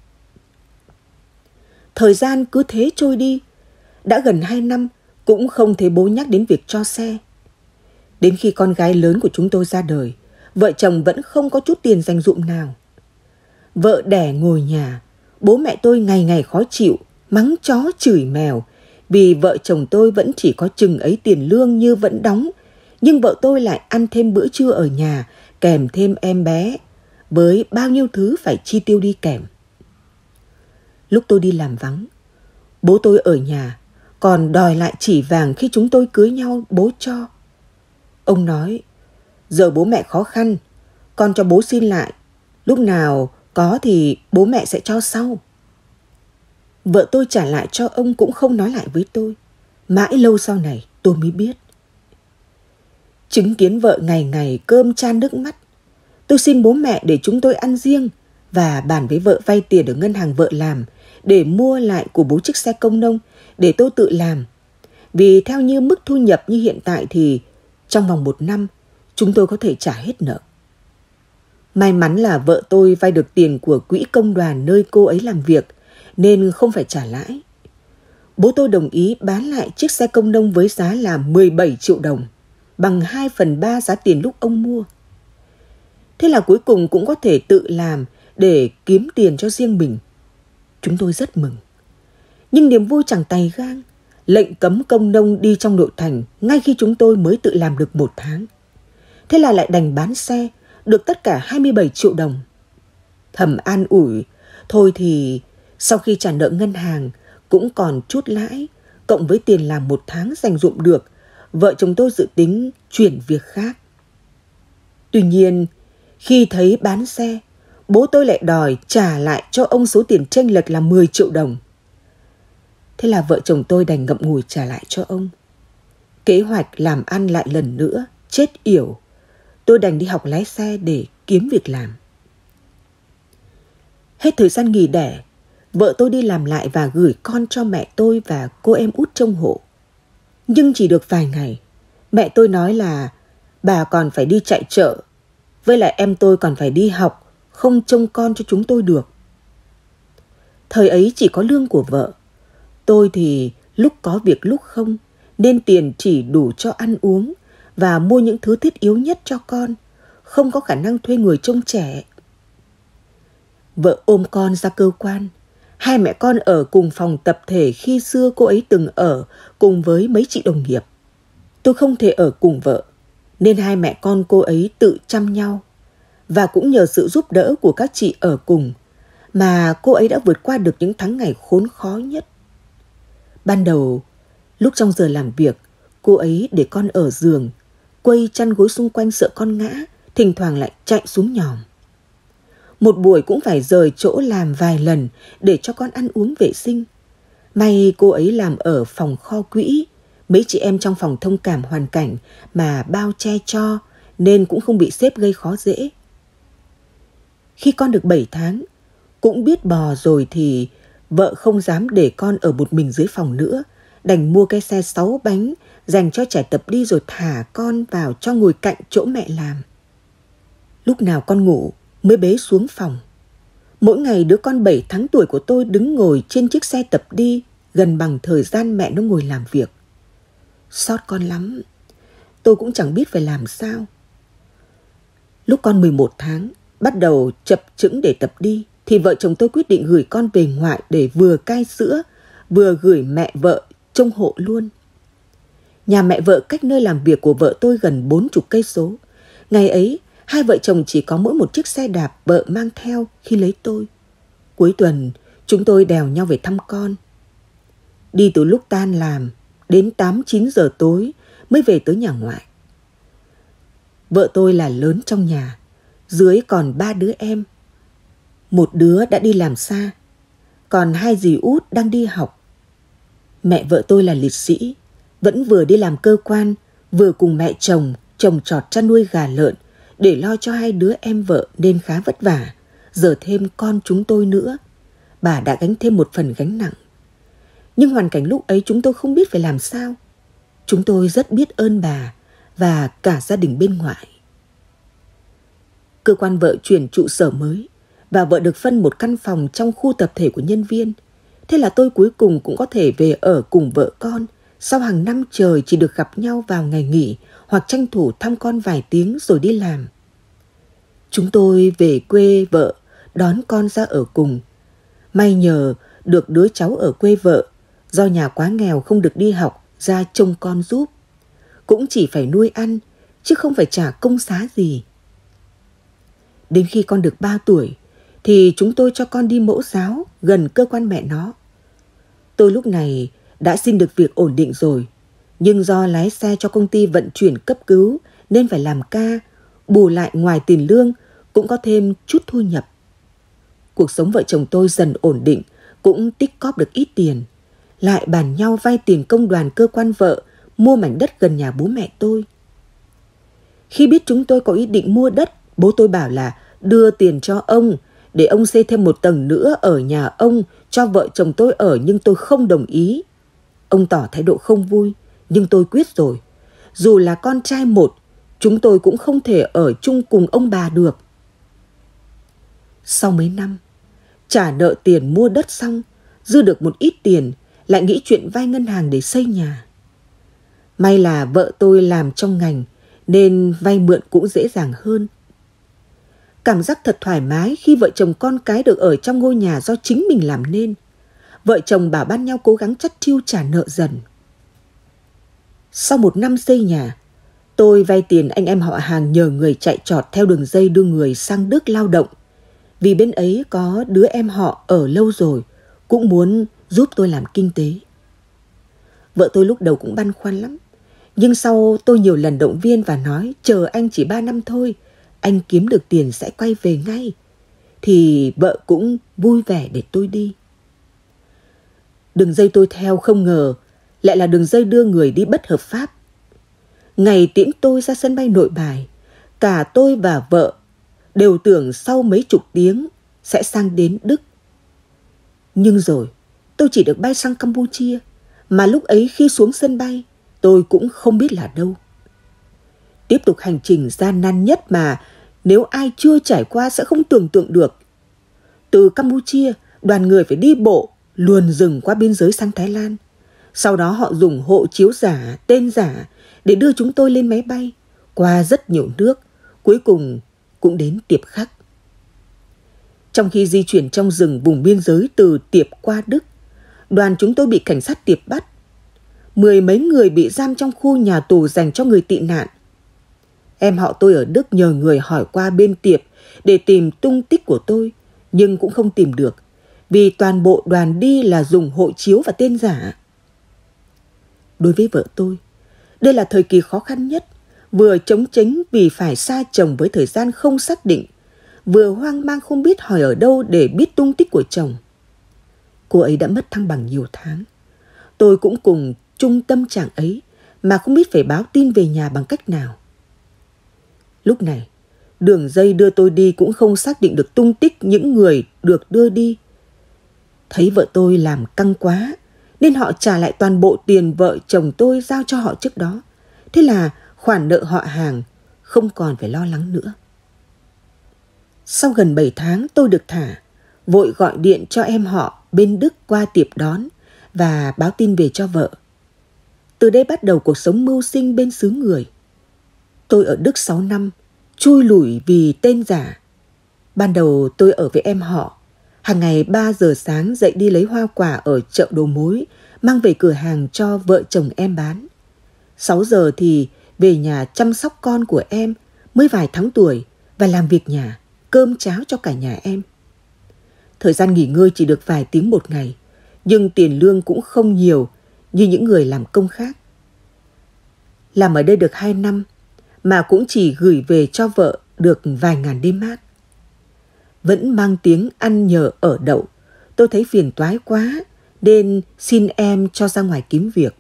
Thời gian cứ thế trôi đi, đã gần hai năm cũng không thấy bố nhắc đến việc cho xe. Đến khi con gái lớn của chúng tôi ra đời, vợ chồng vẫn không có chút tiền dành dụm nào. Vợ đẻ ngồi nhà, bố mẹ tôi ngày ngày khó chịu, mắng chó chửi mèo, vì vợ chồng tôi vẫn chỉ có chừng ấy tiền lương như vẫn đóng, nhưng vợ tôi lại ăn thêm bữa trưa ở nhà, kèm thêm em bé, với bao nhiêu thứ phải chi tiêu đi kèm. Lúc tôi đi làm vắng, bố tôi ở nhà, còn đòi lại chỉ vàng khi chúng tôi cưới nhau bố cho. Ông nói, giờ bố mẹ khó khăn, con cho bố xin lại, lúc nào có thì bố mẹ sẽ cho sau. Vợ tôi trả lại cho ông cũng không nói lại với tôi. Mãi lâu sau này tôi mới biết. Chứng kiến vợ ngày ngày cơm chan nước mắt, tôi xin bố mẹ để chúng tôi ăn riêng và bàn với vợ vay tiền ở ngân hàng vợ làm để mua lại của bố chiếc xe công nông để tôi tự làm. Vì theo như mức thu nhập như hiện tại thì trong vòng một năm chúng tôi có thể trả hết nợ. May mắn là vợ tôi vay được tiền của quỹ công đoàn nơi cô ấy làm việc nên không phải trả lãi. Bố tôi đồng ý bán lại chiếc xe công nông với giá là mười bảy triệu đồng, bằng hai phần ba giá tiền lúc ông mua. Thế là cuối cùng cũng có thể tự làm để kiếm tiền cho riêng mình. Chúng tôi rất mừng. Nhưng niềm vui chẳng tày gang, lệnh cấm công nông đi trong nội thành ngay khi chúng tôi mới tự làm được một tháng. Thế là lại đành bán xe, được tất cả hai mươi bảy triệu đồng. Thầm an ủi, thôi thì sau khi trả nợ ngân hàng cũng còn chút lãi, cộng với tiền làm một tháng dành dụm được, vợ chồng tôi dự tính chuyển việc khác. Tuy nhiên, khi thấy bán xe, bố tôi lại đòi trả lại cho ông số tiền chênh lệch là mười triệu đồng. Thế là vợ chồng tôi đành ngậm ngùi trả lại cho ông. Kế hoạch làm ăn lại lần nữa chết yểu. Tôi đành đi học lái xe để kiếm việc làm. Hết thời gian nghỉ đẻ, vợ tôi đi làm lại và gửi con cho mẹ tôi và cô em út trông hộ. Nhưng chỉ được vài ngày, mẹ tôi nói là bà còn phải đi chạy chợ, với lại em tôi còn phải đi học, không trông con cho chúng tôi được. Thời ấy chỉ có lương của vợ, tôi thì lúc có việc lúc không, nên tiền chỉ đủ cho ăn uống và mua những thứ thiết yếu nhất cho con, không có khả năng thuê người trông trẻ. Vợ ôm con ra cơ quan, hai mẹ con ở cùng phòng tập thể khi xưa cô ấy từng ở cùng với mấy chị đồng nghiệp. Tôi không thể ở cùng vợ, nên hai mẹ con cô ấy tự chăm nhau. Và cũng nhờ sự giúp đỡ của các chị ở cùng mà cô ấy đã vượt qua được những tháng ngày khốn khó nhất. Ban đầu, lúc trong giờ làm việc, cô ấy để con ở giường, quây chăn gối xung quanh sợ con ngã, thỉnh thoảng lại chạy xuống nhòm. Một buổi cũng phải rời chỗ làm vài lần để cho con ăn uống vệ sinh. May cô ấy làm ở phòng kho quỹ, mấy chị em trong phòng thông cảm hoàn cảnh mà bao che cho nên cũng không bị sếp gây khó dễ. Khi con được bảy tháng, cũng biết bò rồi thì vợ không dám để con ở một mình dưới phòng nữa, đành mua cái xe sáu bánh dành cho trẻ tập đi rồi thả con vào cho ngồi cạnh chỗ mẹ làm. Lúc nào con ngủ mới bế xuống phòng. Mỗi ngày đứa con bảy tháng tuổi của tôi đứng ngồi trên chiếc xe tập đi gần bằng thời gian mẹ nó ngồi làm việc. Xót con lắm, tôi cũng chẳng biết phải làm sao. Lúc con mười một tháng, bắt đầu chập chững để tập đi, thì vợ chồng tôi quyết định gửi con về ngoại để vừa cai sữa, vừa gửi mẹ vợ trông hộ luôn. Nhà mẹ vợ cách nơi làm việc của vợ tôi gần bốn chục cây số. Ngày ấy, hai vợ chồng chỉ có mỗi một chiếc xe đạp vợ mang theo khi lấy tôi. Cuối tuần, chúng tôi đèo nhau về thăm con. Đi từ lúc tan làm, đến tám chín giờ tối mới về tới nhà ngoại. Vợ tôi là lớn trong nhà, dưới còn ba đứa em. Một đứa đã đi làm xa, còn hai dì út đang đi học. Mẹ vợ tôi là liệt sĩ, vẫn vừa đi làm cơ quan, vừa cùng mẹ chồng trồng trọt chăn nuôi gà lợn để lo cho hai đứa em vợ nên khá vất vả. Giờ thêm con chúng tôi nữa, bà đã gánh thêm một phần gánh nặng. Nhưng hoàn cảnh lúc ấy chúng tôi không biết phải làm sao. Chúng tôi rất biết ơn bà và cả gia đình bên ngoại. Cơ quan vợ chuyển trụ sở mới và vợ được phân một căn phòng trong khu tập thể của nhân viên. Thế là tôi cuối cùng cũng có thể về ở cùng vợ con sau hàng năm trời chỉ được gặp nhau vào ngày nghỉ hoặc tranh thủ thăm con vài tiếng rồi đi làm. Chúng tôi về quê vợ đón con ra ở cùng. May nhờ được đứa cháu ở quê vợ, do nhà quá nghèo không được đi học, ra trông con giúp. Cũng chỉ phải nuôi ăn, chứ không phải trả công xá gì. Đến khi con được ba tuổi, thì chúng tôi cho con đi mẫu giáo gần cơ quan mẹ nó. Tôi lúc này đã xin được việc ổn định rồi, nhưng do lái xe cho công ty vận chuyển cấp cứu nên phải làm ca, bù lại ngoài tiền lương cũng có thêm chút thu nhập. Cuộc sống vợ chồng tôi dần ổn định, cũng tích cóp được ít tiền. Lại bàn nhau vay tiền công đoàn cơ quan vợ mua mảnh đất gần nhà bố mẹ tôi. Khi biết chúng tôi có ý định mua đất, bố tôi bảo là đưa tiền cho ông để ông xây thêm một tầng nữa ở nhà ông cho vợ chồng tôi ở, nhưng tôi không đồng ý. Ông tỏ thái độ không vui, nhưng tôi quyết rồi. Dù là con trai một, chúng tôi cũng không thể ở chung cùng ông bà được. Sau mấy năm, trả nợ tiền mua đất xong, dư được một ít tiền, lại nghĩ chuyện vay ngân hàng để xây nhà. May là vợ tôi làm trong ngành, nên vay mượn cũng dễ dàng hơn. Cảm giác thật thoải mái khi vợ chồng con cái được ở trong ngôi nhà do chính mình làm nên. Vợ chồng bảo ban nhau cố gắng chắt chiu trả nợ dần. Sau một năm xây nhà, tôi vay tiền anh em họ hàng nhờ người chạy trọt theo đường dây đưa người sang Đức lao động. Vì bên ấy có đứa em họ ở lâu rồi, cũng muốn giúp tôi làm kinh tế. Vợ tôi lúc đầu cũng băn khoăn lắm. Nhưng sau tôi nhiều lần động viên và nói chờ anh chỉ ba năm thôi, anh kiếm được tiền sẽ quay về ngay. Thì vợ cũng vui vẻ để tôi đi. Đường dây tôi theo không ngờ lại là đường dây đưa người đi bất hợp pháp. Ngày tiễn tôi ra sân bay Nội Bài, cả tôi và vợ đều tưởng sau mấy chục tiếng sẽ sang đến Đức. Nhưng rồi tôi chỉ được bay sang Campuchia, mà lúc ấy khi xuống sân bay tôi cũng không biết là đâu. Tiếp tục hành trình gian nan nhất mà nếu ai chưa trải qua sẽ không tưởng tượng được. Từ Campuchia, đoàn người phải đi bộ luồn rừng qua biên giới sang Thái Lan. Sau đó họ dùng hộ chiếu giả, tên giả để đưa chúng tôi lên máy bay qua rất nhiều nước, cuối cùng cũng đến Tiệp Khắc. Trong khi di chuyển trong rừng vùng biên giới từ Tiệp qua Đức, đoàn chúng tôi bị cảnh sát Tiệp bắt. Mười mấy người bị giam trong khu nhà tù dành cho người tị nạn. Em họ tôi ở Đức nhờ người hỏi qua bên Tiệp để tìm tung tích của tôi, nhưng cũng không tìm được, vì toàn bộ đoàn đi là dùng hộ chiếu và tên giả. Đối với vợ tôi, đây là thời kỳ khó khăn nhất, vừa chống chánh vì phải xa chồng với thời gian không xác định, vừa hoang mang không biết hỏi ở đâu để biết tung tích của chồng. Cô ấy đã mất thăng bằng nhiều tháng. Tôi cũng cùng chung tâm trạng ấy mà không biết phải báo tin về nhà bằng cách nào. Lúc này, đường dây đưa tôi đi cũng không xác định được tung tích những người được đưa đi. Thấy vợ tôi làm căng quá, nên họ trả lại toàn bộ tiền vợ chồng tôi giao cho họ trước đó. Thế là khoản nợ họ hàng không còn phải lo lắng nữa. Sau gần bảy tháng tôi được thả, vội gọi điện cho em họ bên Đức qua Tiệp đón và báo tin về cho vợ. Từ đây bắt đầu cuộc sống mưu sinh bên xứ người. Tôi ở Đức sáu năm, chui lủi vì tên giả. Ban đầu tôi ở với em họ. Hàng ngày ba giờ sáng dậy đi lấy hoa quả ở chợ đầu mối, mang về cửa hàng cho vợ chồng em bán. sáu giờ thì về nhà chăm sóc con của em mới vài tháng tuổi và làm việc nhà, cơm cháo cho cả nhà em. Thời gian nghỉ ngơi chỉ được vài tiếng một ngày, nhưng tiền lương cũng không nhiều như những người làm công khác. Làm ở đây được hai năm mà cũng chỉ gửi về cho vợ được vài ngàn đê mác. Vẫn mang tiếng ăn nhờ ở đậu, tôi thấy phiền toái quá nên xin em cho ra ngoài kiếm việc.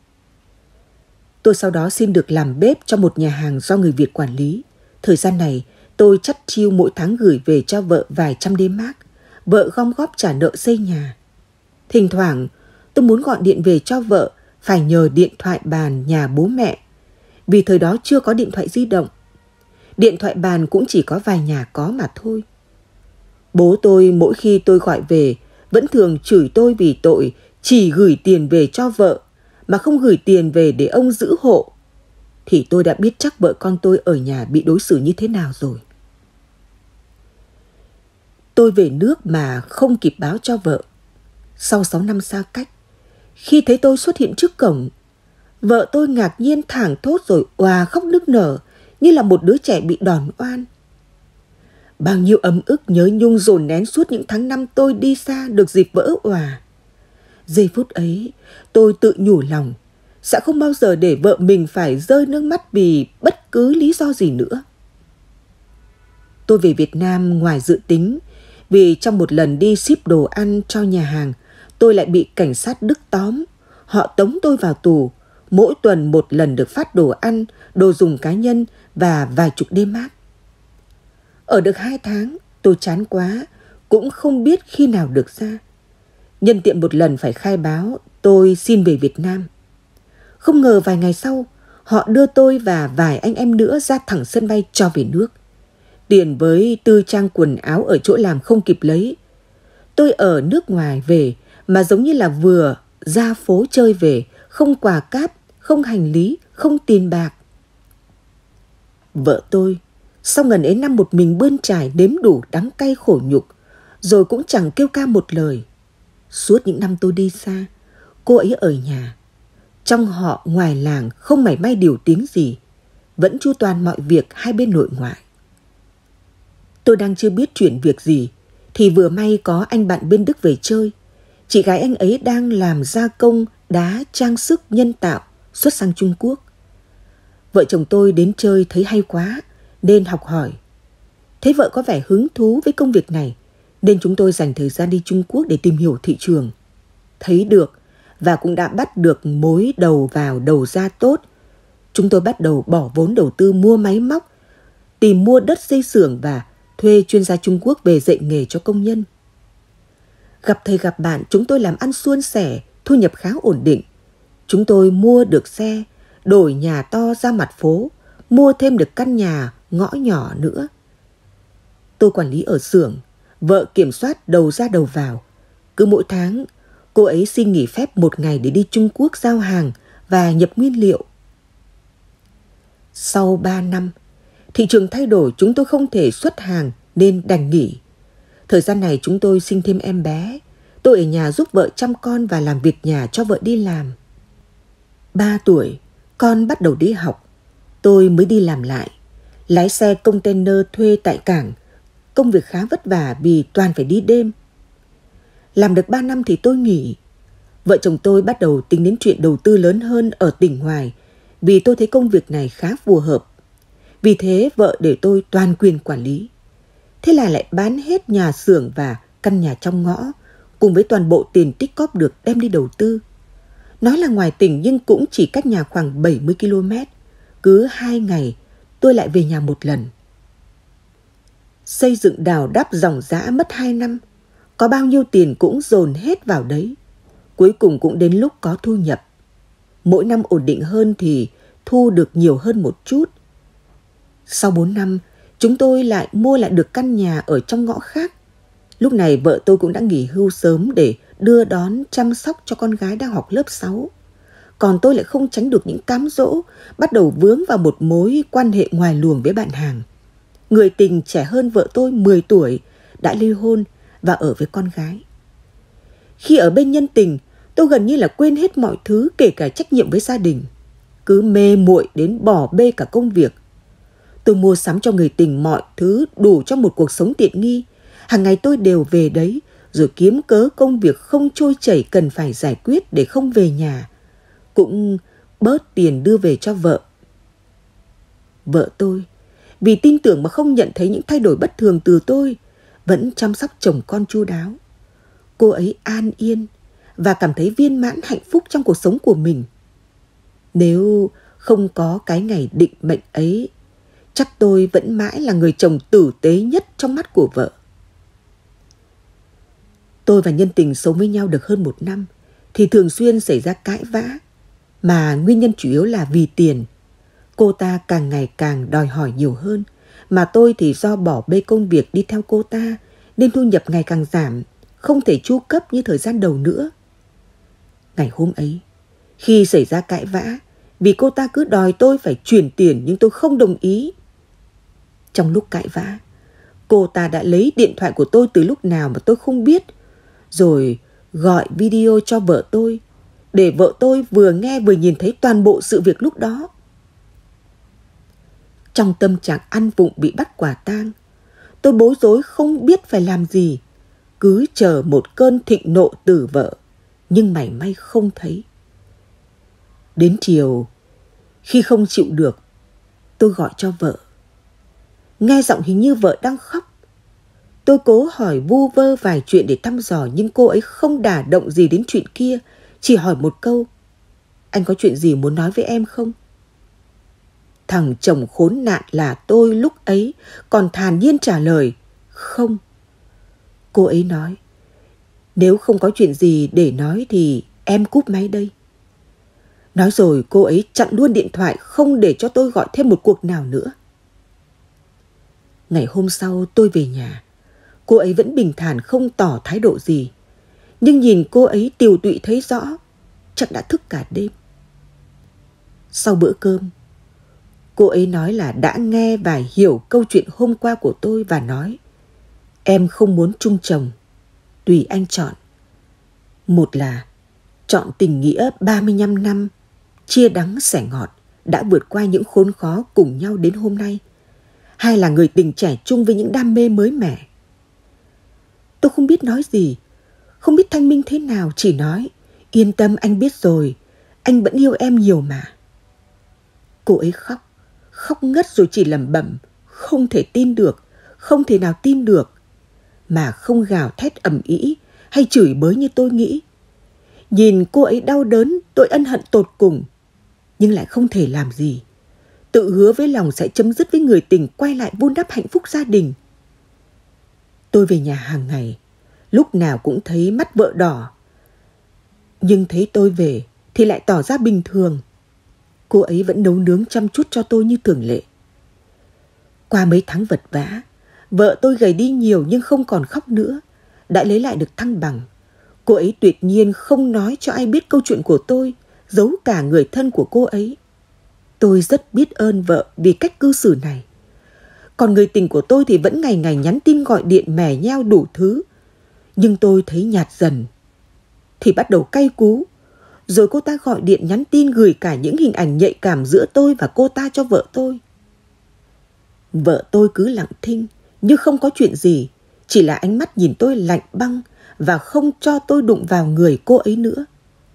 Tôi sau đó xin được làm bếp cho một nhà hàng do người Việt quản lý. Thời gian này tôi chắt chiu mỗi tháng gửi về cho vợ vài trăm đê mác. Vợ gom góp trả nợ xây nhà. Thỉnh thoảng tôi muốn gọi điện về cho vợ phải nhờ điện thoại bàn nhà bố mẹ, vì thời đó chưa có điện thoại di động. Điện thoại bàn cũng chỉ có vài nhà có mà thôi. Bố tôi mỗi khi tôi gọi về vẫn thường chửi tôi vì tội chỉ gửi tiền về cho vợ mà không gửi tiền về để ông giữ hộ. Thì tôi đã biết chắc vợ con tôi ở nhà bị đối xử như thế nào rồi. Tôi về nước mà không kịp báo cho vợ. Sau sáu năm xa cách, khi thấy tôi xuất hiện trước cổng, vợ tôi ngạc nhiên thảng thốt rồi òa khóc nức nở như là một đứa trẻ bị đòn oan. Bao nhiêu ấm ức nhớ nhung dồn nén suốt những tháng năm tôi đi xa được dịp vỡ òa. Giây phút ấy, tôi tự nhủ lòng sẽ không bao giờ để vợ mình phải rơi nước mắt vì bất cứ lý do gì nữa. Tôi về Việt Nam ngoài dự tính, vì trong một lần đi ship đồ ăn cho nhà hàng, tôi lại bị cảnh sát Đức tóm. Họ tống tôi vào tù, mỗi tuần một lần được phát đồ ăn, đồ dùng cá nhân và vài chục đêm mát. Ở được hai tháng, tôi chán quá, cũng không biết khi nào được ra. Nhân tiện một lần phải khai báo, tôi xin về Việt Nam. Không ngờ vài ngày sau, họ đưa tôi và vài anh em nữa ra thẳng sân bay cho về nước. Tiền với tư trang quần áo ở chỗ làm không kịp lấy. Tôi ở nước ngoài về mà giống như là vừa ra phố chơi về, không quà cáp, không hành lý, không tiền bạc. Vợ tôi, sau ngần ấy năm một mình bươn trải nếm đủ đắng cay khổ nhục, rồi cũng chẳng kêu ca một lời. Suốt những năm tôi đi xa, cô ấy ở nhà. Trong họ ngoài làng không mảy may điều tiếng gì, vẫn chu toàn mọi việc hai bên nội ngoại. Tôi đang chưa biết chuyện việc gì, thì vừa may có anh bạn bên Đức về chơi. Chị gái anh ấy đang làm gia công đá trang sức nhân tạo xuất sang Trung Quốc. Vợ chồng tôi đến chơi thấy hay quá, nên học hỏi. Thấy vợ có vẻ hứng thú với công việc này, nên chúng tôi dành thời gian đi Trung Quốc để tìm hiểu thị trường. Thấy được và cũng đã bắt được mối đầu vào đầu ra tốt. Chúng tôi bắt đầu bỏ vốn đầu tư mua máy móc, tìm mua đất xây xưởng và thuê chuyên gia Trung Quốc về dạy nghề cho công nhân. Gặp thầy gặp bạn, chúng tôi làm ăn suôn sẻ, thu nhập khá ổn định. Chúng tôi mua được xe, đổi nhà to ra mặt phố, mua thêm được căn nhà ngõ nhỏ nữa. Tôi quản lý ở xưởng, vợ kiểm soát đầu ra đầu vào. Cứ mỗi tháng, cô ấy xin nghỉ phép một ngày để đi Trung Quốc giao hàng và nhập nguyên liệu. Sau ba năm, thị trường thay đổi, chúng tôi không thể xuất hàng nên đành nghỉ. Thời gian này chúng tôi sinh thêm em bé. Tôi ở nhà giúp vợ chăm con và làm việc nhà cho vợ đi làm. Ba tuổi, con bắt đầu đi học. Tôi mới đi làm lại. Lái xe container thuê tại cảng. Công việc khá vất vả vì toàn phải đi đêm. Làm được ba năm thì tôi nghỉ. Vợ chồng tôi bắt đầu tính đến chuyện đầu tư lớn hơn ở tỉnh ngoài, vì tôi thấy công việc này khá phù hợp. Vì thế vợ để tôi toàn quyền quản lý. Thế là lại bán hết nhà xưởng và căn nhà trong ngõ, cùng với toàn bộ tiền tích cóp được đem đi đầu tư. Nói là ngoài tỉnh nhưng cũng chỉ cách nhà khoảng bảy mươi ki lô mét. Cứ hai ngày tôi lại về nhà một lần. Xây dựng đào đắp dòng dã mất hai năm. Có bao nhiêu tiền cũng dồn hết vào đấy. Cuối cùng cũng đến lúc có thu nhập. Mỗi năm ổn định hơn thì thu được nhiều hơn một chút. Sau bốn năm, chúng tôi lại mua lại được căn nhà ở trong ngõ khác. Lúc này vợ tôi cũng đã nghỉ hưu sớm để đưa đón chăm sóc cho con gái đang học lớp sáu. Còn tôi lại không tránh được những cám dỗ, bắt đầu vướng vào một mối quan hệ ngoài luồng với bạn hàng. Người tình trẻ hơn vợ tôi mười tuổi, đã ly hôn và ở với con gái. Khi ở bên nhân tình, tôi gần như là quên hết mọi thứ, kể cả trách nhiệm với gia đình. Cứ mê muội đến bỏ bê cả công việc. Tôi mua sắm cho người tình mọi thứ đủ cho một cuộc sống tiện nghi. Hàng ngày tôi đều về đấy, rồi kiếm cớ công việc không trôi chảy cần phải giải quyết để không về nhà. Cũng bớt tiền đưa về cho vợ. Vợ tôi, vì tin tưởng mà không nhận thấy những thay đổi bất thường từ tôi, vẫn chăm sóc chồng con chu đáo. Cô ấy an yên và cảm thấy viên mãn hạnh phúc trong cuộc sống của mình. Nếu không có cái ngày định mệnh ấy, chắc tôi vẫn mãi là người chồng tử tế nhất trong mắt của vợ. Tôi và nhân tình sống với nhau được hơn một năm thì thường xuyên xảy ra cãi vã, mà nguyên nhân chủ yếu là vì tiền. Cô ta càng ngày càng đòi hỏi nhiều hơn, Mà tôi thì do bỏ bê công việc đi theo cô ta nên thu nhập ngày càng giảm, không thể chu cấp như thời gian đầu nữa. Ngày hôm ấy, khi xảy ra cãi vã vì cô ta cứ đòi tôi phải chuyển tiền nhưng tôi không đồng ý. Trong lúc cãi vã, cô ta đã lấy điện thoại của tôi từ lúc nào mà tôi không biết, rồi gọi video cho vợ tôi, để vợ tôi vừa nghe vừa nhìn thấy toàn bộ sự việc lúc đó. Trong tâm trạng ăn vụng bị bắt quả tang, tôi bối rối không biết phải làm gì, cứ chờ một cơn thịnh nộ từ vợ, nhưng mảy may không thấy. Đến chiều, khi không chịu được, tôi gọi cho vợ. Nghe giọng hình như vợ đang khóc. Tôi cố hỏi vu vơ vài chuyện để thăm dò, nhưng cô ấy không đả động gì đến chuyện kia, chỉ hỏi một câu: anh có chuyện gì muốn nói với em không? Thằng chồng khốn nạn là tôi lúc ấy còn thản nhiên trả lời: không. Cô ấy nói: nếu không có chuyện gì để nói thì em cúp máy đây. Nói rồi cô ấy chặn luôn điện thoại, không để cho tôi gọi thêm một cuộc nào nữa. Ngày hôm sau tôi về nhà, cô ấy vẫn bình thản không tỏ thái độ gì. Nhưng nhìn cô ấy tiều tụy thấy rõ, chắc đã thức cả đêm. Sau bữa cơm, cô ấy nói là đã nghe và hiểu câu chuyện hôm qua của tôi và nói: em không muốn chung chồng, tùy anh chọn. Một là chọn tình nghĩa ba mươi lăm năm, chia đắng sẻ ngọt, đã vượt qua những khốn khó cùng nhau đến hôm nay. Hai là người tình trẻ trung với những đam mê mới mẻ. Tôi không biết nói gì, không biết thanh minh thế nào, chỉ nói: yên tâm, anh biết rồi, anh vẫn yêu em nhiều mà. Cô ấy khóc, khóc ngất rồi chỉ lẩm bẩm: không thể tin được, không thể nào tin được. Mà không gào thét ầm ĩ hay chửi bới như tôi nghĩ. Nhìn cô ấy đau đớn, tôi ân hận tột cùng, nhưng lại không thể làm gì. Tự hứa với lòng sẽ chấm dứt với người tình, quay lại vun đắp hạnh phúc gia đình. Tôi về nhà hàng ngày, lúc nào cũng thấy mắt vợ đỏ. Nhưng thấy tôi về thì lại tỏ ra bình thường. Cô ấy vẫn nấu nướng chăm chút cho tôi như thường lệ. Qua mấy tháng vật vã, vợ tôi gầy đi nhiều nhưng không còn khóc nữa, đã lấy lại được thăng bằng. Cô ấy tuyệt nhiên không nói cho ai biết câu chuyện của tôi, giấu cả người thân của cô ấy. Tôi rất biết ơn vợ vì cách cư xử này. Còn người tình của tôi thì vẫn ngày ngày nhắn tin gọi điện mè nheo đủ thứ. Nhưng tôi thấy nhạt dần thì bắt đầu cay cú. Rồi cô ta gọi điện nhắn tin gửi cả những hình ảnh nhạy cảm giữa tôi và cô ta cho vợ tôi. Vợ tôi cứ lặng thinh như không có chuyện gì, chỉ là ánh mắt nhìn tôi lạnh băng và không cho tôi đụng vào người cô ấy nữa.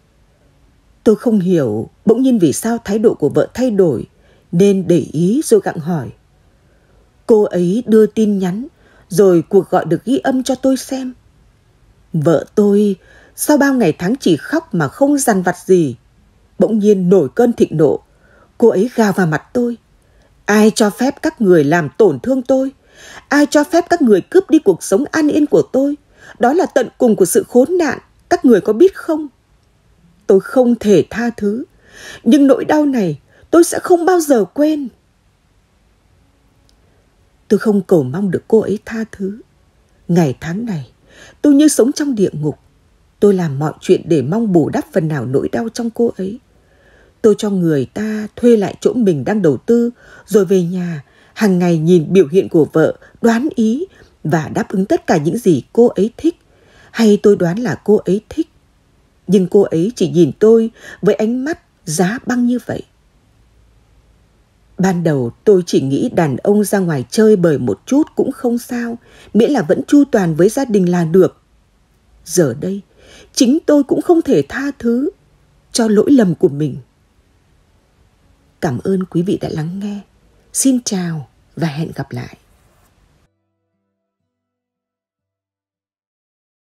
Tôi không hiểu bỗng nhiên vì sao thái độ của vợ thay đổi, nên để ý rồi gặng hỏi. Cô ấy đưa tin nhắn, rồi cuộc gọi được ghi âm cho tôi xem. Vợ tôi sau bao ngày tháng chỉ khóc mà không dằn vặt gì, bỗng nhiên nổi cơn thịnh nộ. Cô ấy gào vào mặt tôi: ai cho phép các người làm tổn thương tôi? Ai cho phép các người cướp đi cuộc sống an yên của tôi? Đó là tận cùng của sự khốn nạn, các người có biết không? Tôi không thể tha thứ, nhưng nỗi đau này tôi sẽ không bao giờ quên. Tôi không cầu mong được cô ấy tha thứ. Ngày tháng này, tôi như sống trong địa ngục. Tôi làm mọi chuyện để mong bù đắp phần nào nỗi đau trong cô ấy. Tôi cho người ta thuê lại chỗ mình đang đầu tư, rồi về nhà, hàng ngày nhìn biểu hiện của vợ, đoán ý và đáp ứng tất cả những gì cô ấy thích, hay tôi đoán là cô ấy thích. Nhưng cô ấy chỉ nhìn tôi với ánh mắt giá băng như vậy. Ban đầu tôi chỉ nghĩ đàn ông ra ngoài chơi bời một chút cũng không sao, miễn là vẫn chu toàn với gia đình là được. Giờ đây, chính tôi cũng không thể tha thứ cho lỗi lầm của mình. Cảm ơn quý vị đã lắng nghe. Xin chào và hẹn gặp lại.